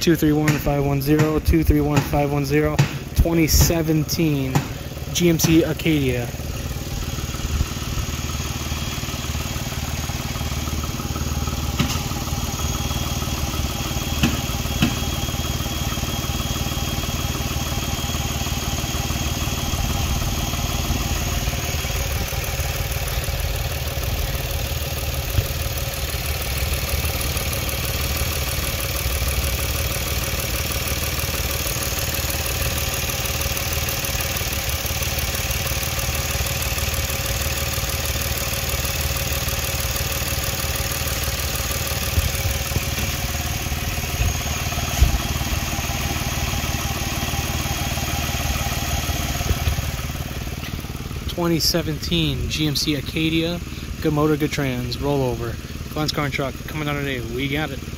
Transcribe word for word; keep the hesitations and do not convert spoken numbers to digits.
two three one, five one zero, two three one, five one zero, twenty seventeen G M C Acadia. twenty seventeen G M C Acadia. Good motor, good trans. Roll over. Glen's Car and Truck. Coming out today. We got it.